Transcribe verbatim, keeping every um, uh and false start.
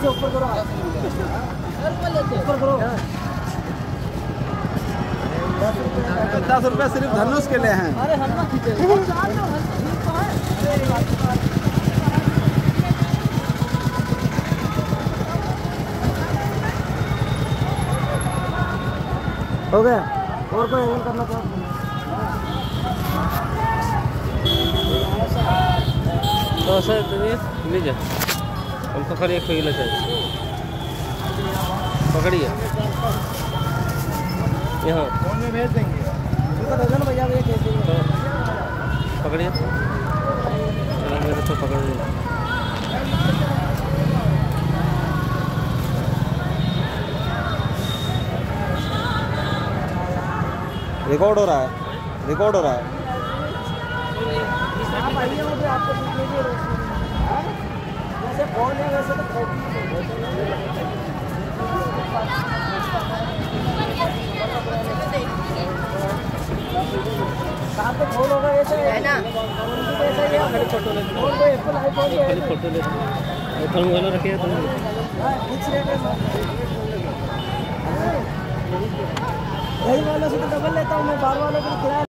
से ऊपर करो, ऊपर करो। दस रुपये सिर्फ धनुष के लिए हैं। अरे हम ना खींचे हो गया। और कोई एंगल करना चाहो तो सर लीजिए, हम पकड़िए, खोल चाहिए, पकड़िए यहाँ फोन में भेज देंगे। भैया भैया कैसे तो पकड़िए, चलो मेरे तो पकड़ लीजिए। रिकॉर्ड हो रहा है, रिकॉर्ड हो रहा है। आप आइए, मुझे आपको पूछने की वैसे फोन है, वैसे तो साथ तो फोन होगा ऐसा है ना, ऐसा ही है। फोटो ले, फोन तो एप्पल आईफोन है, फोटो ले, आईफोन वाला रखिए तुम। हां फिक्स रेट है। यही वालों से तो डबल लेता हूँ मैं, बार वालों को किराया